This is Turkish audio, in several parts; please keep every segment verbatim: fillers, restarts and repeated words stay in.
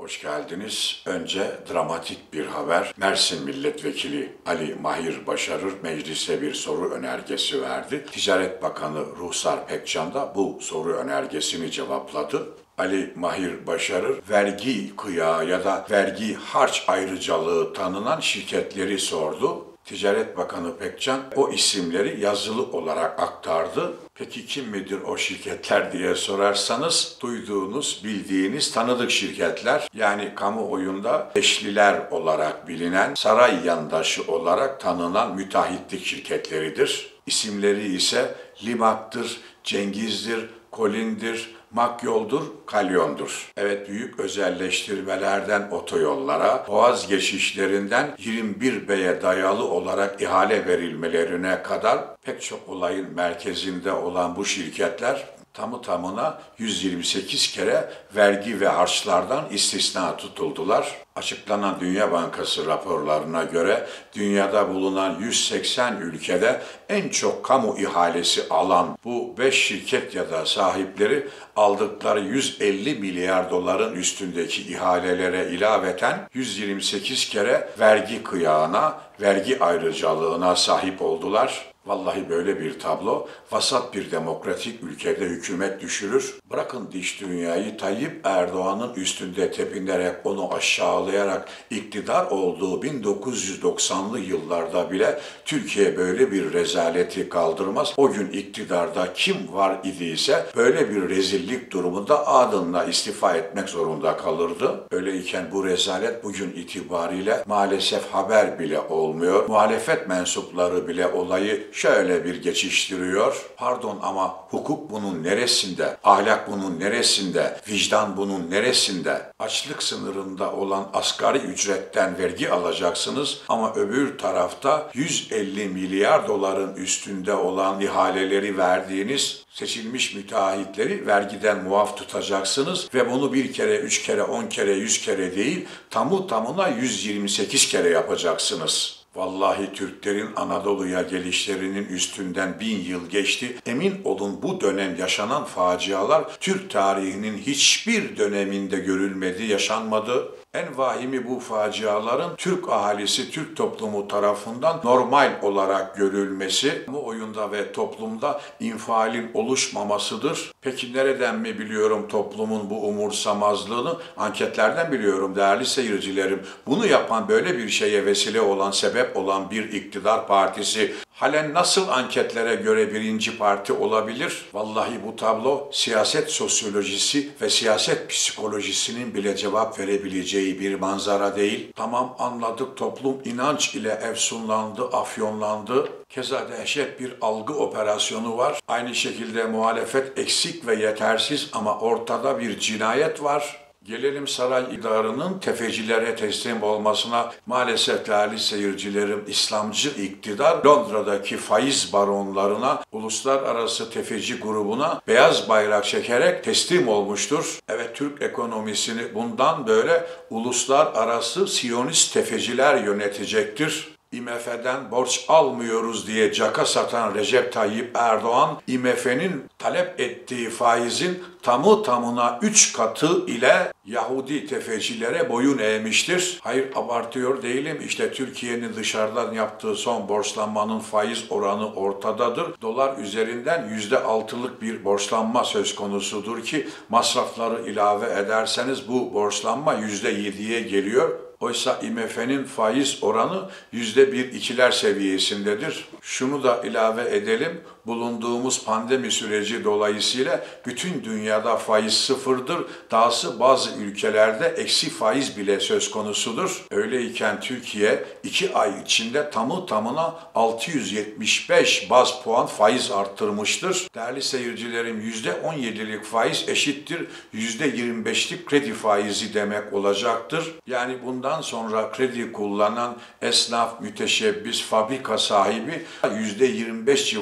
Hoş geldiniz. Önce dramatik bir haber. Mersin Milletvekili Ali Mahir Başarır meclise bir soru önergesi verdi. Ticaret Bakanı Ruhsar Pekcan da bu soru önergesini cevapladı. Ali Mahir Başarır, vergi kıyağı ya da vergi harç ayrıcalığı tanınan şirketleri sordu. Ticaret Bakanı Pekcan o isimleri yazılı olarak aktardı. Peki kim midir o şirketler diye sorarsanız, duyduğunuz, bildiğiniz tanıdık şirketler, yani kamuoyunda beşliler olarak bilinen, saray yandaşı olarak tanınan müteahhitlik şirketleridir. İsimleri ise Limak'tır, Cengiz'dir, Kolin'dir, Makyol'dur, Kalyon'dur. Evet, büyük özelleştirmelerden otoyollara, boğaz geçişlerinden yirmi bir B'ye dayalı olarak ihale verilmelerine kadar pek çok olayın merkezinde olan bu şirketler tamı tamına yüz yirmi sekiz kere vergi ve harçlardan istisna tutuldular. Açıklanan Dünya Bankası raporlarına göre dünyada bulunan yüz seksen ülkede en çok kamu ihalesi alan bu beş şirket ya da sahipleri aldıkları yüz elli milyar doların üstündeki ihalelere ilaveten yüz yirmi sekiz kere vergi kıyağına, vergi ayrıcalığına sahip oldular. Vallahi böyle bir tablo vasat bir demokratik ülkede hükümet düşürür. Bırakın dış dünyayı, Tayyip Erdoğan'ın üstünde tepinerek onu aşağılayarak iktidar olduğu bin dokuz yüz doksanlı yıllarda bile Türkiye böyle bir rezaleti kaldırmaz. O gün iktidarda kim var idiyse böyle bir rezillik durumunda adına istifa etmek zorunda kalırdı. Öyleyken bu rezalet bugün itibariyle maalesef haber bile olmuyor. Muhalefet mensupları bile olayı şöyle bir geçiştiriyor. Pardon ama hukuk bunun neresinde? Ahlak bunun neresinde? Vicdan bunun neresinde? Açlık sınırında olan asgari ücretten vergi alacaksınız ama öbür tarafta yüz elli milyar doların üstünde olan ihaleleri verdiğiniz seçilmiş müteahhitleri vergiden muaf tutacaksınız ve bunu bir kere, üç kere, on kere, yüz kere değil, tamı tamına yüz yirmi sekiz kere yapacaksınız. Vallahi Türklerin Anadolu'ya gelişlerinin üstünden bin yıl geçti. Emin olun bu dönem yaşanan facialar Türk tarihinin hiçbir döneminde görülmedi, yaşanmadı. En vahimi bu faciaların Türk ahalisi, Türk toplumu tarafından normal olarak görülmesi, bu oyunda ve toplumda infialin oluşmamasıdır. Peki nereden mi biliyorum toplumun bu umursamazlığını? Anketlerden biliyorum değerli seyircilerim. Bunu yapan, böyle bir şeye vesile olan, sebep olan bir iktidar partisi halen nasıl anketlere göre birinci parti olabilir? Vallahi bu tablo siyaset sosyolojisi ve siyaset psikolojisinin bile cevap verebileceği bir manzara değil. Tamam, anladık, toplum inanç ile efsunlandı, afyonlandı. Keza dehşet bir algı operasyonu var. Aynı şekilde muhalefet eksik ve yetersiz ama ortada bir cinayet var. Gelelim saray iktidarının tefecilere teslim olmasına. Maalesef değerli seyircilerim, İslamcı iktidar Londra'daki faiz baronlarına, uluslararası tefeci grubuna beyaz bayrak çekerek teslim olmuştur. Evet, Türk ekonomisini bundan böyle uluslararası Siyonist tefeciler yönetecektir. I M F'den borç almıyoruz diye caka satan Recep Tayyip Erdoğan, I M F'nin talep ettiği faizin tamı tamına üç katı ile Yahudi tefecilere boyun eğmiştir. Hayır, abartıyor değilim. İşte Türkiye'nin dışarıdan yaptığı son borçlanmanın faiz oranı ortadadır. Dolar üzerinden yüzde altılık bir borçlanma söz konusudur ki masrafları ilave ederseniz bu borçlanma yüzde yediye geliyor. Oysa I M F'nin faiz oranı yüzde bir ikiler seviyesindedir. Şunu da ilave edelim, bulunduğumuz pandemi süreci dolayısıyla bütün dünyada faiz sıfırdır. Dahası bazı ülkelerde eksi faiz bile söz konusudur. Öyleyken Türkiye iki ay içinde tamı tamına altı yüz yetmiş beş baz puan faiz arttırmıştır. Değerli seyircilerim, yüzde on yedilik faiz eşittir yüzde yirmi beşlik kredi faizi demek olacaktır. Yani bundan Bundan sonra kredi kullanan esnaf, müteşebbis, fabrika sahibi yüzde yirmi beş civarında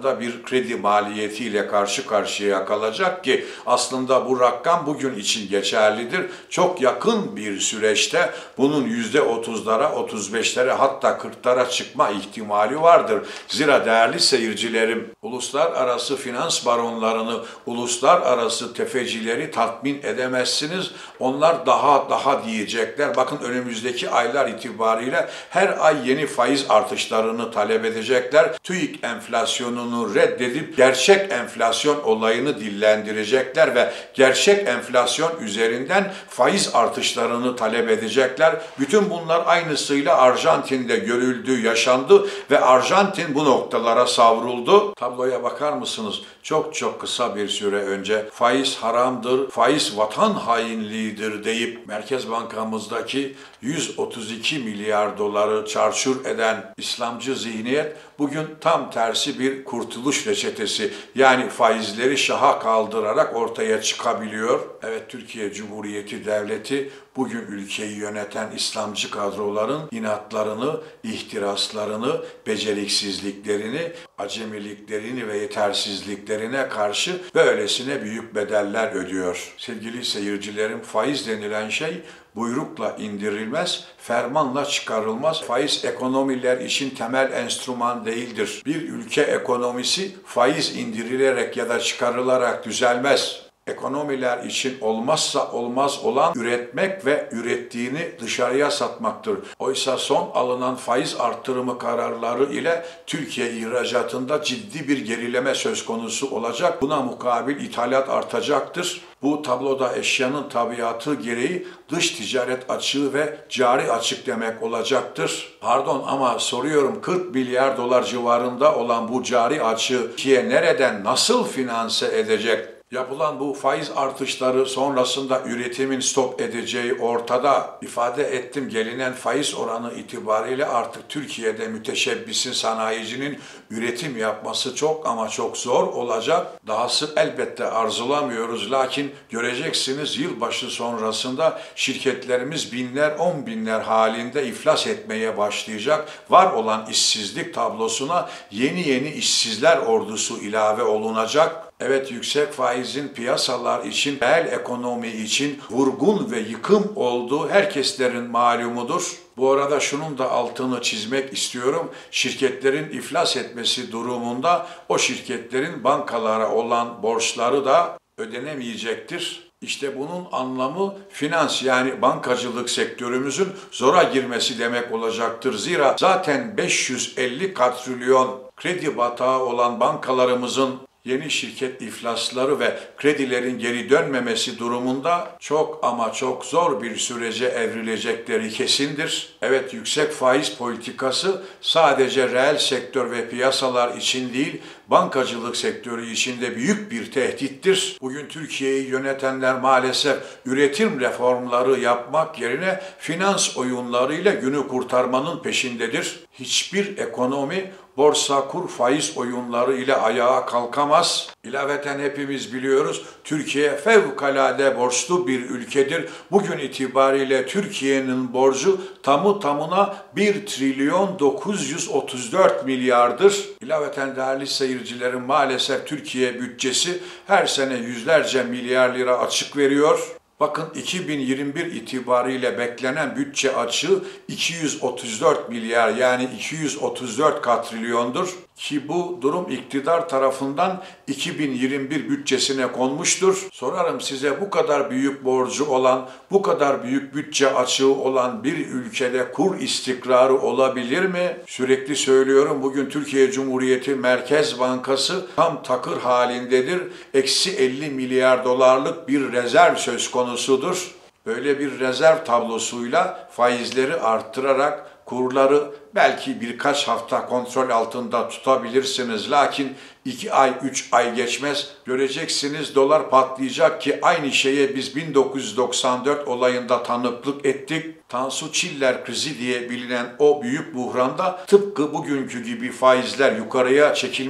civarında bir kredi maliyetiyle karşı karşıya kalacak ki aslında bu rakam bugün için geçerlidir. Çok yakın bir süreçte bunun yüzde otuzlara, otuz beşlere hatta kırklara çıkma ihtimali vardır. Zira değerli seyircilerim, uluslararası finans baronlarını, uluslararası tefecileri tatmin edemezsiniz. Onlar daha daha diyecekler. Bakın önümüzdeki aylar itibariyle her ay yeni faiz artışlarını talep edecekler. TÜİK enflasyonunu reddedip gerçek enflasyon olayını dillendirecekler ve gerçek enflasyon üzerinden faiz artışlarını talep edecekler. Bütün bunlar aynısıyla Arjantin'de görüldü, yaşandı ve Arjantin bu noktalara savruldu. Tabloya bakar mısınız? Çok çok kısa bir süre önce faiz haramdır, faiz vatan hainliğidir deyip Merkez Bankamızdaki yüz otuz iki milyar doları çarçur eden İslamcı zihniyet bugün tam tersi bir kurtuluş reçetesi, yani faizleri şaha kaldırarak ortaya çıkabiliyor. Evet, Türkiye Cumhuriyeti Devleti bugün ülkeyi yöneten İslamcı kadroların inatlarını, ihtiraslarını, beceriksizliklerini, acemiliklerini ve yetersizliklerine karşı böylesine büyük bedeller ödüyor. Sevgili seyircilerim, faiz denilen şey buyrukla indirilmez, fermanla çıkarılmaz. Faiz ekonomiler için temel enstrüman değildir. Bir ülke ekonomisi faiz indirilerek ya da çıkarılarak düzelmez. Ekonomiler için olmazsa olmaz olan üretmek ve ürettiğini dışarıya satmaktır. Oysa son alınan faiz artırımı kararları ile Türkiye ihracatında ciddi bir gerileme söz konusu olacak. Buna mukabil ithalat artacaktır. Bu tabloda eşyanın tabiatı gereği dış ticaret açığı ve cari açık demek olacaktır. Pardon ama soruyorum, kırk milyar dolar civarında olan bu cari açığı Türkiye nereden, nasıl finanse edecek? Yapılan bu faiz artışları sonrasında üretimin stop edeceği ortada. İfade ettim, gelinen faiz oranı itibariyle artık Türkiye'de müteşebbisin, sanayicinin üretim yapması çok ama çok zor olacak. Dahası elbette arzulamıyoruz, lakin göreceksiniz yılbaşı sonrasında şirketlerimiz binler, on binler halinde iflas etmeye başlayacak. Var olan işsizlik tablosuna yeni yeni işsizler ordusu ilave olunacak. Evet, yüksek faizin piyasalar için, reel ekonomi için vurgun ve yıkım olduğu herkeslerin malumudur. Bu arada şunun da altını çizmek istiyorum. Şirketlerin iflas etmesi durumunda o şirketlerin bankalara olan borçları da ödenemeyecektir. İşte bunun anlamı finans, yani bankacılık sektörümüzün zora girmesi demek olacaktır. Zira zaten beş yüz elli katrilyon kredi batağı olan bankalarımızın yeni şirket iflasları ve kredilerin geri dönmemesi durumunda çok ama çok zor bir sürece evrilecekleri kesindir. Evet, yüksek faiz politikası sadece reel sektör ve piyasalar için değil, bankacılık sektörü için de büyük bir tehdittir. Bugün Türkiye'yi yönetenler maalesef üretim reformları yapmak yerine finans oyunlarıyla günü kurtarmanın peşindedir. Hiçbir ekonomi borsa, kur, faiz oyunları ile ayağa kalkamaz. İlaveten hepimiz biliyoruz, Türkiye fevkalade borçlu bir ülkedir. Bugün itibariyle Türkiye'nin borcu tamı tamına bir trilyon dokuz yüz otuz dört milyardır. İlaveten değerli seyircilerim, maalesef Türkiye bütçesi her sene yüzlerce milyar lira açık veriyor. Bakın, iki bin yirmi bir itibariyle beklenen bütçe açığı iki yüz otuz dört milyar, yani iki yüz otuz dört katrilyondur. Ki bu durum iktidar tarafından iki bin yirmi bir bütçesine konmuştur. Sorarım size, bu kadar büyük borcu olan, bu kadar büyük bütçe açığı olan bir ülkede kur istikrarı olabilir mi? Sürekli söylüyorum, bugün Türkiye Cumhuriyeti Merkez Bankası tam takır halindedir. Eksi elli milyar dolarlık bir rezerv söz konusudur. Böyle bir rezerv tablosuyla faizleri arttırarak kurları belki birkaç hafta kontrol altında tutabilirsiniz. Lakin iki ay, üç ay geçmez, göreceksiniz dolar patlayacak ki aynı şeye biz bin dokuz yüz doksan dört olayında tanıklık ettik. Tansu Çiller krizi diye bilinen o büyük buhranda tıpkı bugünkü gibi faizler yukarıya çekilmiş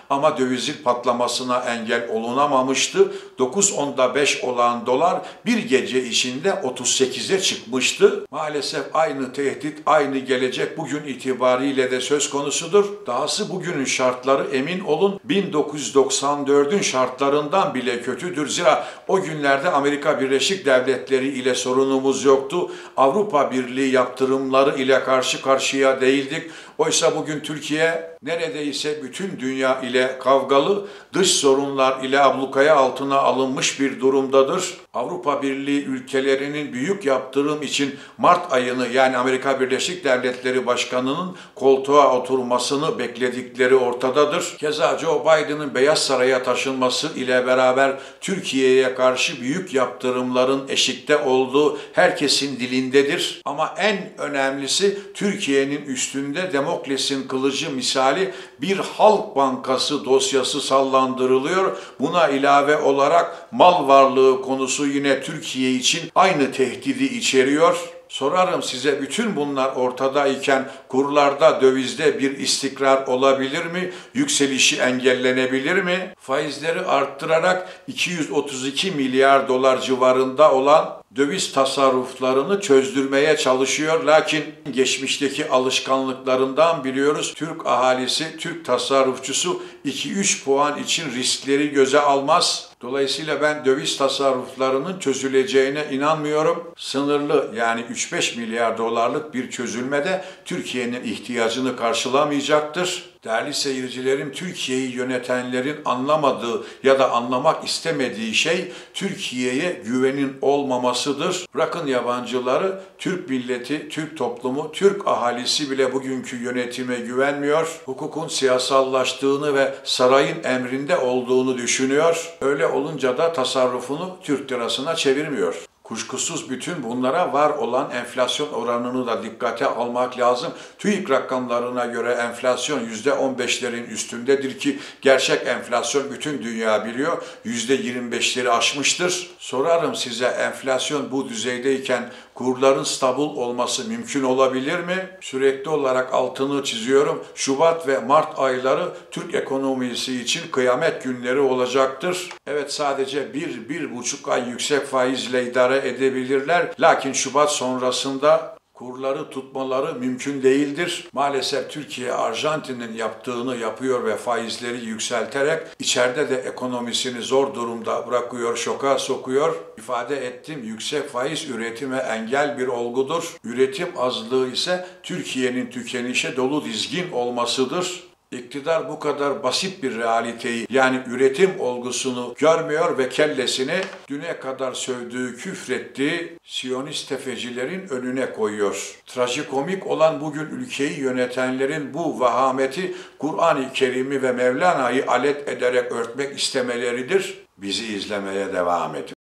ama dövizin patlamasına engel olunamamıştı. dokuz onda beş olan dolar bir gece içinde otuz sekize çıkmıştı. Maalesef aynı tehdit, aynı gelecek bugün itibariyle de söz konusudur. Dahası bugünün şartları emin olun bin dokuz yüz doksan dördün şartlarından bile kötüdür. Zira o günlerde Amerika Birleşik Devletleri ile sorunumuz yoktu. Avrupa Birliği yaptırımları ile karşı karşıya değildik. Oysa bugün Türkiye neredeyse bütün dünya ile kavgalı, dış sorunlar ile ablukaya altına alınmış bir durumdadır. Avrupa Birliği ülkelerinin büyük yaptırım için Mart ayını yani Amerika Birleşik Devletleri Başkanı'nın koltuğa oturmasını bekledikleri ortadadır. Keza Joe Biden'ın Beyaz Saray'a taşınması ile beraber Türkiye'ye karşı büyük yaptırımların eşikte olduğu herkesin dilindedir. Ama en önemlisi Türkiye'nin üstünde Demokles'in kılıcı misali bir Halk Bankası dosyası sallandırılıyor. Buna ilave olarak mal varlığı konusu yine Türkiye için aynı tehdidi içeriyor. Sorarım size, bütün bunlar ortadayken kurlarda, dövizde bir istikrar olabilir mi? Yükselişi engellenebilir mi? Faizleri arttırarak iki yüz otuz iki milyar dolar civarında olan döviz tasarruflarını çözdürmeye çalışıyor. Lakin geçmişteki alışkanlıklarından biliyoruz. Türk ahalisi, Türk tasarrufçusu iki üç puan için riskleri göze almaz. Dolayısıyla ben döviz tasarruflarının çözüleceğine inanmıyorum. Sınırlı yani üç beş milyar dolarlık bir çözülme de Türkiye'nin ihtiyacını karşılamayacaktır. Değerli seyircilerim, Türkiye'yi yönetenlerin anlamadığı ya da anlamak istemediği şey Türkiye'ye güvenin olmamasıdır. Bırakın yabancıları, Türk milleti, Türk toplumu, Türk ahalisi bile bugünkü yönetime güvenmiyor. Hukukun siyasallaştığını ve sarayın emrinde olduğunu düşünüyor. Öyle olunca da tasarrufunu Türk lirasına çevirmiyor. Kuşkusuz bütün bunlara var olan enflasyon oranını da dikkate almak lazım. TÜİK rakamlarına göre enflasyon yüzde on beşlerin üstündedir ki gerçek enflasyon bütün dünya biliyor yüzde yirmi beşleri aşmıştır. Sorarım size, enflasyon bu düzeydeyken kurların stabil olması mümkün olabilir mi? Sürekli olarak altını çiziyorum. Şubat ve Mart ayları Türk ekonomisi için kıyamet günleri olacaktır. Evet, sadece bir, bir buçuk ay yüksek faizle idare edebilirler. Lakin Şubat sonrasında kurları tutmaları mümkün değildir. Maalesef Türkiye, Arjantin'in yaptığını yapıyor ve faizleri yükselterek içeride de ekonomisini zor durumda bırakıyor, şoka sokuyor. İfade ettim, yüksek faiz üretime engel bir olgudur. Üretim azlığı ise Türkiye'nin tükenişe dolu dizgin olmasıdır. İktidar bu kadar basit bir realiteyi, yani üretim olgusunu görmüyor ve kellesini düne kadar sövdüğü, küfrettiği Siyonist tefecilerin önüne koyuyor. Trajikomik olan bugün ülkeyi yönetenlerin bu vahameti Kur'an-ı Kerim'i ve Mevlana'yı alet ederek örtmek istemeleridir. Bizi izlemeye devam edin.